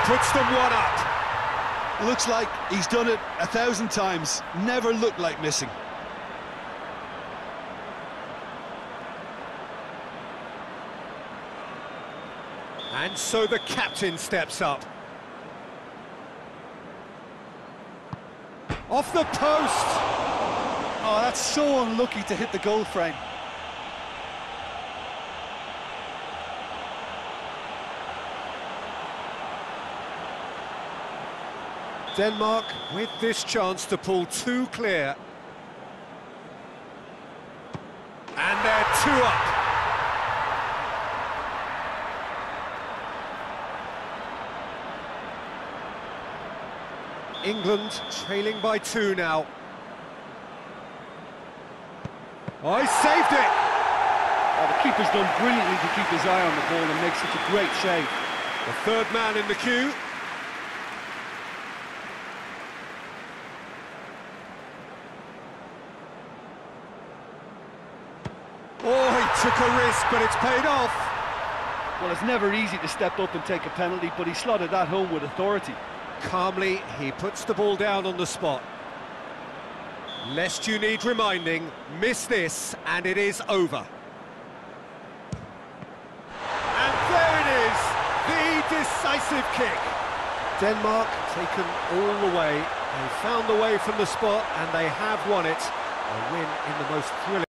puts them one up. Looks like he's done it 1,000 times. Never looked like missing. And so the captain steps up. Off the post! Oh, that's so unlucky to hit the goal frame. Denmark with this chance to pull two clear. And they're two up. England trailing by two now. Oh, he saved it! Oh, the keeper's done brilliantly to keep his eye on the ball and make such a great save. The third man in the queue. Oh, he took a risk, but it's paid off. Well, it's never easy to step up and take a penalty, but he slotted that home with authority. Calmly, he puts the ball down on the spot. Lest you need reminding, miss this, and it is over. And there it is, the decisive kick. Denmark taken all the way. They found the way from the spot, and they have won it. A win in the most thrilling.